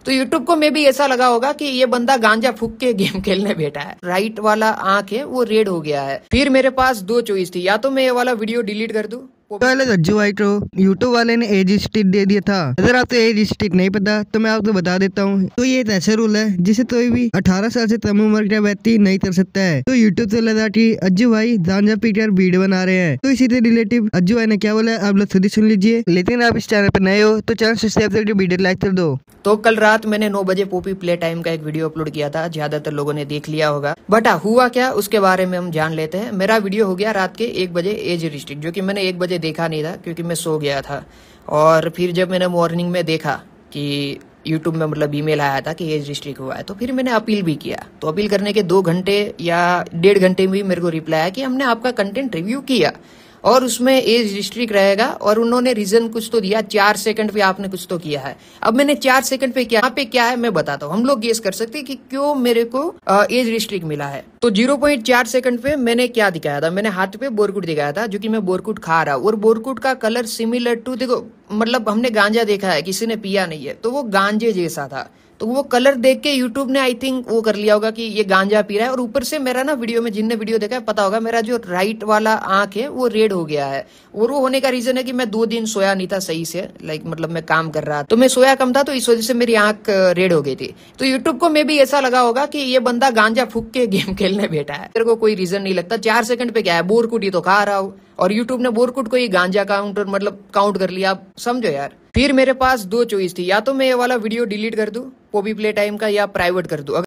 तो यूट्यूब को मे भी ऐसा लगा होगा कि ये बंदा गांजा फूक के गेम खेलने बैठा है। राइट वाला आंख है वो रेड हो गया है। फिर मेरे पास दो चॉइस थी, या तो मैं ये वाला वीडियो डिलीट कर दूं। पहले रज्जू भाई को यूट्यूब वाले ने एज रिस्ट्रिक्ट दे दिया था। अगर आपको एज रिस्ट्रिक्ट नहीं पता तो मैं आपको बता देता हूँ। तो ये एक ऐसा रूल है जिसे कोई भी 18 साल से कम उम्र का व्यक्ति नहीं कर सकता है। तो यूट्यूब से लगा कि अज्जू भाई गांजा पीकर वीडियो बना रहे हैं। तो इसी से रिलेटिव अज्जू भाई ने क्या बोला आप लोग खुद ही सुन लीजिए। लेकिन आप इस चैनल पर नए हो तो चैनल सब्सक्राइब करके वीडियो लाइक कर दो। तो कल रात मैंने 9 बजे पॉपी प्ले टाइम का एक वीडियो अपलोड किया था, ज्यादातर लोगों ने देख लिया होगा। बट हुआ क्या उसके बारे में हम जान लेते हैं। मेरा वीडियो हो गया रात के 1 बजे एज रिस्ट्रिक्ट, जो कि मैंने 1 बजे देखा नहीं था क्योंकि मैं सो गया था। और फिर जब मैंने मॉर्निंग में देखा कि यूट्यूब में मतलब ईमेल आया था कि एज रिस्ट्रिक्ट हुआ है, तो फिर मैंने अपील भी किया। तो अपील करने के 2 घंटे या 1.5 घंटे में भी मेरे को रिप्लाई आया कि हमने आपका कंटेंट रिव्यू किया और उसमें एज रिस्ट्रिक्ट रहेगा। और उन्होंने रीजन कुछ तो दिया, 4 सेकंड पे आपने कुछ तो किया है। अब मैंने 4 सेकंड पे क्या पे क्या है मैं बताता हूँ। हम लोग गेस कर सकते हैं कि क्यों मेरे को एज रिस्ट्रिक्ट मिला है। तो 0.4 सेकंड पे मैंने क्या दिखाया था, मैंने हाथ पे बोरकुट दिखाया था, जो कि मैं बोरकुट खा रहा हूँ। और बोरकुट का कलर सिमिलर टू, देखो मतलब हमने गांजा देखा है, किसी ने पिया नहीं है, तो वो गांजे जैसा था। तो वो कलर देख के यूट्यूब ने आई थिंक वो कर लिया होगा कि ये गांजा पी रहा है। और ऊपर से मेरा ना वीडियो में, जिनने वीडियो देखा है पता होगा, मेरा जो राइट वाला आंख है वो रेड हो गया है। और वो होने का रीजन है कि मैं 2 दिन सोया नहीं था सही से, मतलब मैं काम कर रहा था तो मैं सोया कम था, तो इस वजह से मेरी आंख रेड हो गई थी। तो यूट्यूब को मे भी ऐसा लगा होगा कि ये बंदा गांजा फूक के गेम खेलने बैठा है। मेरे को कोई रीजन नहीं लगता। 4 सेकंड पे क्या है, बोरकुट ही तो खा रहा हूँ और यूट्यूब ने बोरकुट को ही गांजा काउंट कर लिया। आप समझो यार। फिर मेरे पास 2 चॉइस थी, या तो मैं ये वाला वीडियो डिलीट कर दूं पॉपी प्ले टाइम का, या प्राइवेट कर दूं।